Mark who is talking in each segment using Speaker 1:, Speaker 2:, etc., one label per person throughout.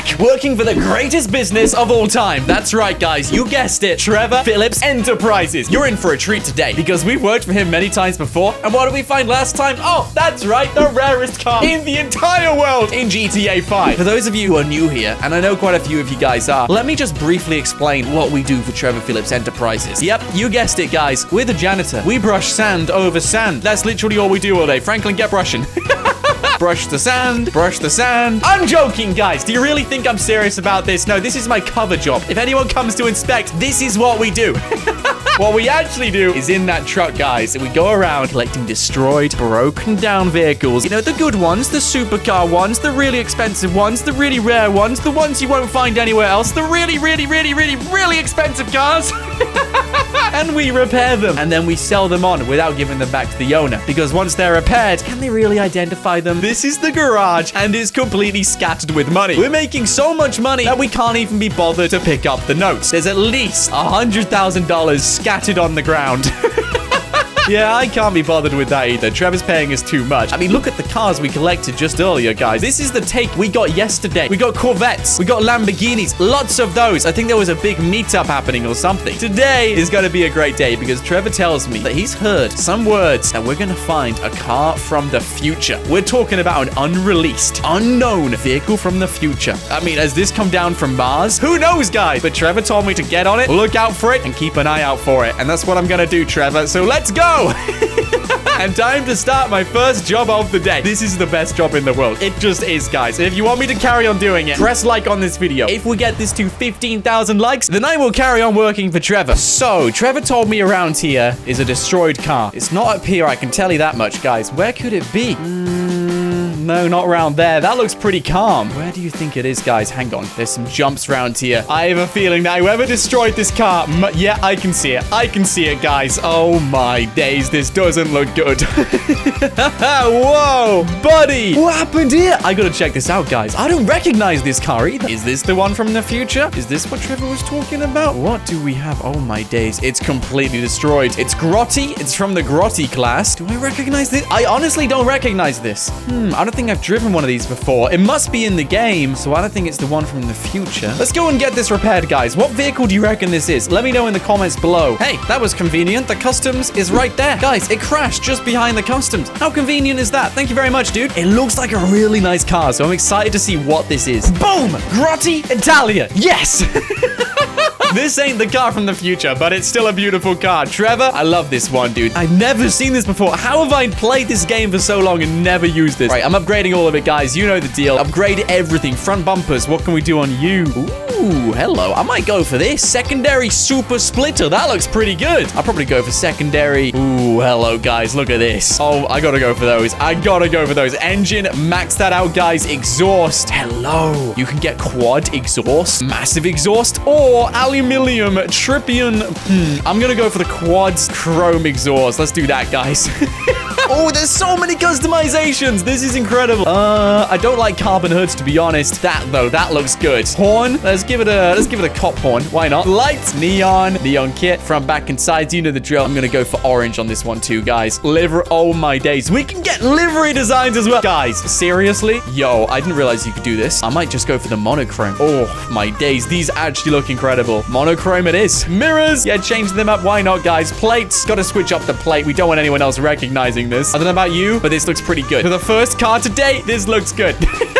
Speaker 1: back, working for the greatest business of all time. That's right, guys. You guessed it. Trevor Phillips Enterprises. You're in for a treat today because we've worked for him many times before. And what did we find last time? Oh, that's right. The rarest car in the entire world in GTA 5. For those of you who are new here, and I know quite a few of you guys are, let me just briefly explain what we do for Trevor Phillips Enterprises. Yep, you guessed it, guys. We're the janitor. We brush sand over sand. That's literally all we do all day. Franklin, get brushing. Brush the sand, brush the sand. I'm joking, guys. Do you really think I'm serious about this? No, this is my cover job. If anyone comes to inspect, this is what we do. What we actually do is in that truck, guys, we go around collecting destroyed, broken down vehicles. You know, the good ones, the supercar ones, the really expensive ones, the really rare ones, the ones you won't find anywhere else, the really, really, really, really, really expensive cars. And we repair them. And then we sell them on without giving them back to the owner. Because once they're repaired, can they really identify them? This is the garage, and it's completely scattered with money. We're making so much money that we can't even be bothered to pick up the notes. There's at least $100,000 scattered on the ground. Yeah, I can't be bothered with that either. Trevor's paying us too much. I mean, look at the cars we collected just earlier, guys. This is the take we got yesterday. We got Corvettes. We got Lamborghinis. Lots of those. I think there was a big meetup happening or something. Today is going to be a great day because Trevor tells me that he's heard some words and we're going to find a car from the future. We're talking about an unreleased, unknown vehicle from the future. I mean, has this come down from Mars? Who knows, guys? But Trevor told me to get on it, look out for it, and keep an eye out for it. And that's what I'm going to do, Trevor. So let's go. And time to start my first job of the day. This is the best job in the world. It just is, guys. If you want me to carry on doing it, press like on this video. If we get this to 15,000 likes, then I will carry on working for Trevor. So, Trevor told me around here is a destroyed car. It's not up here, I can tell you that much, guys. Where could it be? No, not around there. That looks pretty calm. Where do you think it is, guys? Hang on. There's some jumps around here. I have a feeling that whoever destroyed this car... Yeah, I can see it. I can see it, guys. Oh, my days. This doesn't look good. Whoa, buddy. What happened here? I gotta check this out, guys. I don't recognize this car either. Is this the one from the future? Is this what Trevor was talking about? What do we have? Oh, my days. It's completely destroyed. It's grotty. It's from the grotty class. Do I recognize this? I honestly don't recognize this. I don't think I've driven one of these before. It must be in the game, so I don't think it's the one from the future. Let's go and get this repaired, guys. What vehicle do you reckon this is? Let me know in the comments below. Hey, that was convenient. The customs is right there. Guys, it crashed just behind the customs. How convenient is that? Thank you very much, dude. It looks like a really nice car, so I'm excited to see what this is. Boom! Grotti Italia. Yes! This ain't the car from the future, but it's still a beautiful car. Trevor, I love this one, dude. I've never seen this before. How have I played this game for so long and never used this? Right, I'm upgrading all of it, guys. You know the deal. Upgrade everything. Front bumpers. What can we do on you? Ooh, hello. I might go for this. Secondary super splitter. That looks pretty good. I'll probably go for secondary. Ooh, hello, guys. Look at this. Oh, I gotta go for those. I gotta go for those. Engine, max that out, guys. Exhaust. Hello. You can get quad exhaust, massive exhaust, or aluminium trippion. I'm gonna go for the quads chrome exhaust. Let's do that, guys. Oh, there's so many customizations. This is incredible. I don't like carbon hoods, to be honest. That, though, that looks good. Horn. Let's give it a cop horn. Why not? Lights. Neon kit. Front, back, and sides. You know the drill. I'm gonna go for orange on this one, too, guys. Liver. Oh, my days. We can get livery designs as well. Guys, seriously? Yo, I didn't realize you could do this. I might just go for the monochrome. Oh, my days. These actually look incredible. Monochrome it is. Mirrors. Yeah, change them up. Why not, guys? Plates. Gotta switch up the plate. We don't want anyone else recognizing this. I don't know about you, but this looks pretty good. For the first car today, this looks good.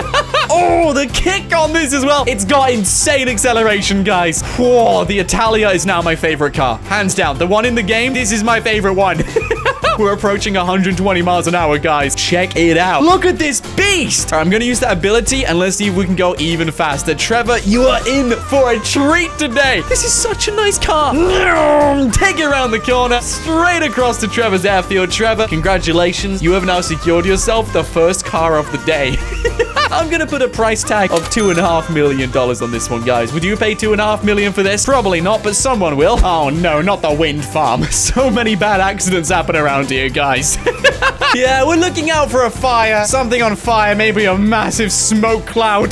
Speaker 1: Oh, the kick on this as well. It's got insane acceleration, guys. Whoa, the Italia is now my favorite car. Hands down. The one in the game, this is my favorite one. We're approaching 120 miles an hour, guys. Check it out. Look at this beast. All right, I'm going to use that ability, and let's see if we can go even faster. Trevor, you are in for a treat today. This is such a nice car. Take it around the corner, straight across to Trevor's airfield. Trevor, congratulations. You have now secured yourself the first car of the day. I'm gonna put a price tag of $2.5 million on this one, guys. Would you pay $2.5 million for this? Probably not, but someone will. Oh, no, not the wind farm. So many bad accidents happen around here, guys. Yeah, we're looking out for a fire. Something on fire, maybe a massive smoke cloud.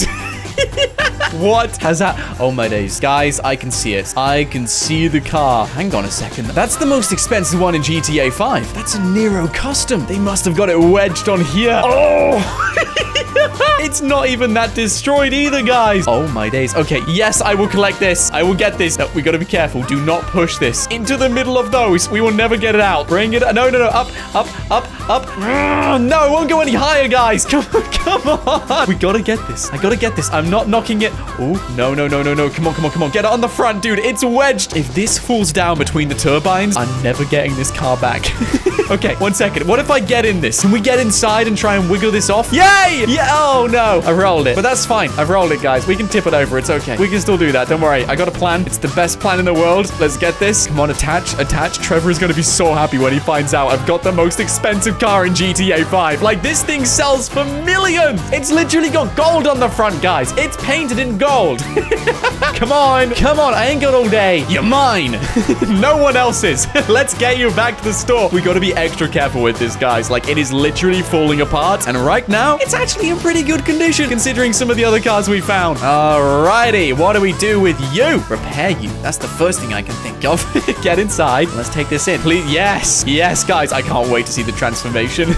Speaker 1: What has that? Oh, my days. Guys, I can see it. I can see the car. Hang on a second. That's the most expensive one in GTA 5. That's a Nero custom. They must have got it wedged on here. Oh! It's not even that destroyed either, guys. Oh, my days. Okay, yes, I will collect this. I will get this. No, we got to be careful. Do not push this into the middle of those. We will never get it out. Bring it. No, no, no. Up, up, up, up. No, it won't go any higher, guys. Come on, come on. We got to get this. I got to get this. I'm not knocking it. Oh, no, no, no, no, no. Come on, come on, come on. Get it on the front, dude. It's wedged. If this falls down between the turbines, I'm never getting this car back. Okay, 1 second. What if I get in this? Can we get inside and try and wiggle this off? Yay! Yeah. Oh, no. I rolled it. But that's fine. I've rolled it, guys. We can tip it over. It's okay. We can still do that. Don't worry. I got a plan. It's the best plan in the world. Let's get this. Come on, attach. Attach. Trevor is going to be so happy when he finds out I've got the most expensive car in GTA 5. Like, this thing sells for millions. It's literally got gold on the front, guys. It's painted in gold. Come on. Come on. I ain't got all day. You're mine. No one else's. Let's get you back to the store. We got to be extra careful with this, guys. Like, it is literally falling apart. And right now, it's actually in pretty good condition considering some of the other cars we found. Alrighty. What do we do with you? Repair you. That's the first thing I can think of. Get inside. Let's take this in. Please. Yes. Yes, guys. I can't wait to see the transformation.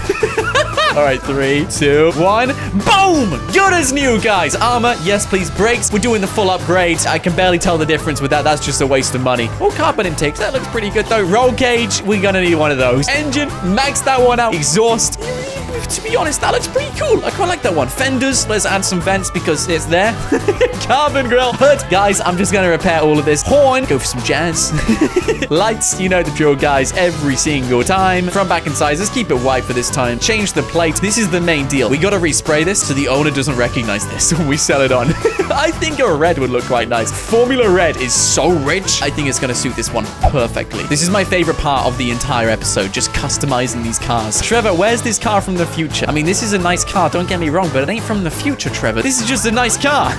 Speaker 1: All right, 3, 2, 1. Boom! Good as new, guys. Armor. Yes, please. Brakes. We're doing the full upgrades. I can barely tell the difference with that. That's just a waste of money. Oh, carbon intakes. That looks pretty good, though. Roll cage. We're going to need one of those. Engine. Max that one out. Exhaust. To be honest, that looks pretty cool. I quite like that one. Fenders. Let's add some vents because it's there. Carbon grill. Hood. Guys, I'm just going to repair all of this. Horn. Go for some jazz. Lights. You know the drill, guys. Every single time. Front, back, and sides. Let's keep it white for this time. Change the plate. This is the main deal. We got to respray this so the owner doesn't recognize this when we sell it on. I think a red would look quite nice. Formula Red is so rich. I think it's going to suit this one perfectly. This is my favorite part of the entire episode. Just customizing these cars. Trevor, where's this car from the future? I mean, this is a nice car. Don't get me wrong, but it ain't from the future, Trevor. This is just a nice car.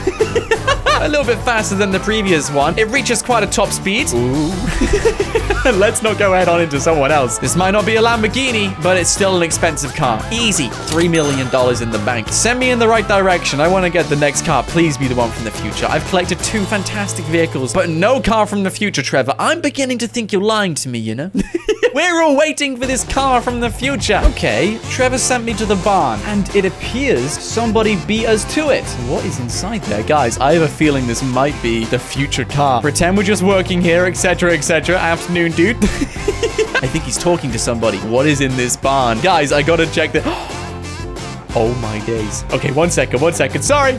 Speaker 1: A little bit faster than the previous one. It reaches quite a top speed. Ooh. Let's not go head on into someone else. This might not be a Lamborghini, but it's still an expensive car. Easy. $3 million in the bank. Send me in the right direction. I want to get the next car. Please be the one from the future. I've collected 2 fantastic vehicles, but no car from the future, Trevor. I'm beginning to think you're lying to me, you know? We're all waiting for this car from the future. Okay, Trevor sent me to the barn, and it appears somebody beat us to it. What is inside there? Guys, I have a feeling this might be the future car. Pretend we're just working here, etc., etc. Afternoon, dude. I think he's talking to somebody. What is in this barn? Guys, I gotta check the... Oh, my days. Okay, 1 second, 1 second. Sorry.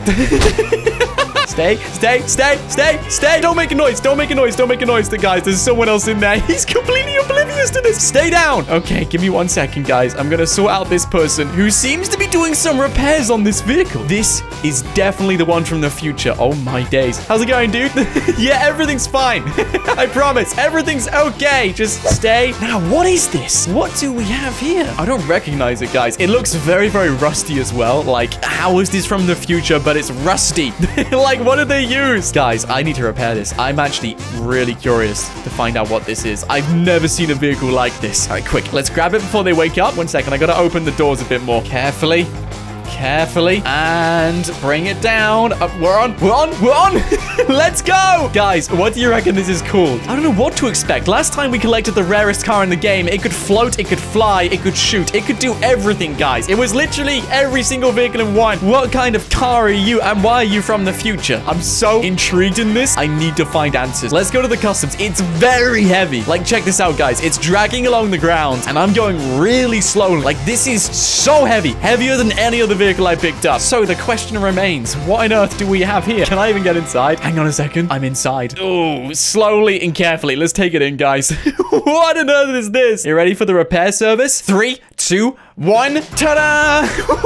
Speaker 1: Stay, stay, stay, stay, stay. Don't make a noise. Don't make a noise. Don't make a noise. Guys, there's someone else in there. He's completely oblivious to this. Stay down. Okay, give me 1 second, guys. I'm going to sort out this person who seems to be doing some repairs on this vehicle. This is definitely the one from the future. Oh, my days. How's it going, dude? Yeah, everything's fine. I promise. Everything's okay. Just stay. Now, what is this? What do we have here? I don't recognize it, guys. It looks very, very rusty as well. Like, how is this from the future, but it's rusty? Like, what did they use? Guys, I need to repair this. I'm actually really curious to find out what this is. I've never seen a vehicle like this. All right, quick. Let's grab it before they wake up. 1 second. I got to open the doors a bit more. Carefully. Carefully. And bring it down. We're on. We're on. We're on. Let's go. Guys, what do you reckon this is called? I don't know what to expect. Last time we collected the rarest car in the game. It could float. It could fly. It could shoot. It could do everything, guys. It was literally every single vehicle in one. What kind of car are you and why are you from the future? I'm so intrigued in this. I need to find answers. Let's go to the customs. It's very heavy. Like, check this out, guys. It's dragging along the ground and I'm going really slowly. Like, this is so heavy. Heavier than any other vehicle I picked up. So the question remains, what on earth do we have here? Can I even get inside? Hang on a second. I'm inside. Oh, slowly and carefully. Let's take it in, guys. What on earth is this? You ready for the repair service? 3, 2, 1. Ta-da!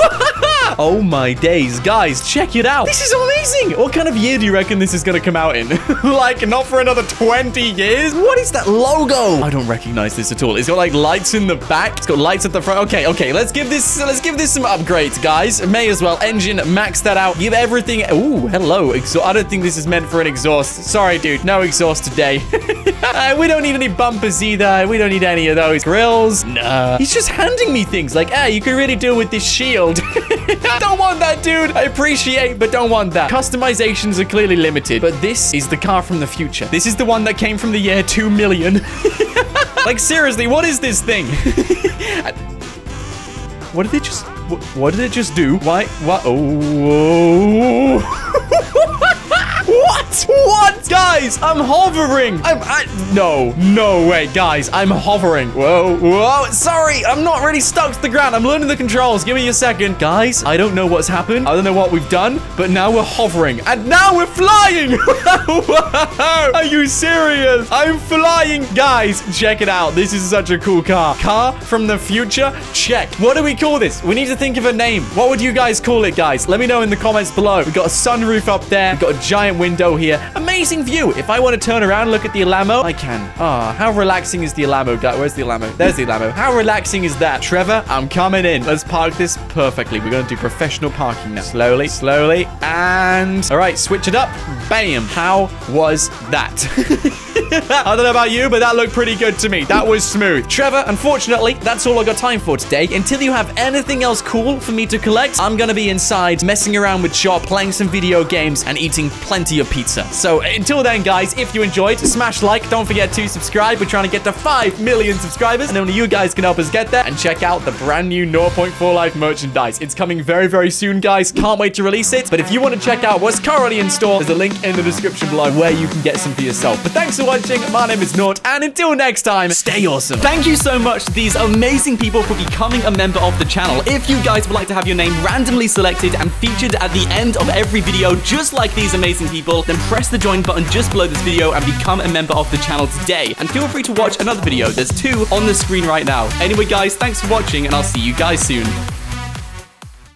Speaker 1: Oh my days. Guys, check it out. This is amazing. What kind of year do you reckon this is going to come out in? Like, not for another 20 years? What is that logo? I don't recognize this at all. It's got like lights in the back. It's got lights at the front. Okay, okay. Let's give this some upgrades, guys. May as well. Engine, max that out. Give everything. Ooh, hello. I don't think this is meant for an exhaust. Sorry, dude. No exhaust today. We don't need any bumpers either. We don't need any of those. Grills? Nah. He's just handing me things like, hey, you can really do with this shield. I don't want that, dude. I appreciate, but don't want that. Customizations are clearly limited, but this is the car from the future. This is the one that came from the year 2 million. Like, seriously, what is this thing? What did they just... What did it just do? Why? What? Oh. What? Guys, I'm hovering. No way, guys. I'm hovering. Whoa. Sorry, I'm not really stuck to the ground. I'm learning the controls. Give me a second. Guys, I don't know what's happened. I don't know what we've done, but now we're hovering. And now we're flying. Are you serious? I'm flying. Guys, check it out. This is such a cool car. Car from the future? Check. What do we call this? We need to think of a name. What would you guys call it, guys? Let me know in the comments below. We've got a sunroof up there. We've got a giant window here. Amazing view. If I want to turn around and look at the Alamo, I can. How relaxing is the Alamo, guy? Where's the Alamo? There's the Alamo. How relaxing is that? Trevor, I'm coming in. Let's park this perfectly. We're going to do professional parking now. Slowly. And all right, switch it up. Bam. How was that? I don't know about you, but that looked pretty good to me. That was smooth. Trevor, unfortunately, that's all I got time for today. Until you have anything else cool for me to collect, I'm gonna be inside messing around with Chop, playing some video games, and eating plenty of pizza. So until then, guys, if you enjoyed, smash like. Don't forget to subscribe. We're trying to get to 5 million subscribers, and only you guys can help us get there. And check out the brand new 0.4 Life merchandise. It's coming very, very soon, guys. Can't wait to release it. But if you want to check out what's currently in store, there's a link in the description below where you can get some for yourself. But thanks for watching. My name is Nort, and until next time, stay awesome.
Speaker 2: Thank you so much to these amazing people for becoming a member of the channel. If you guys would like to have your name randomly selected and featured at the end of every video, just like these amazing people, then press the join button just below this video and become a member of the channel today. And feel free to watch another video. There's 2 on the screen right now. Anyway, guys, thanks for watching, and I'll see you guys soon.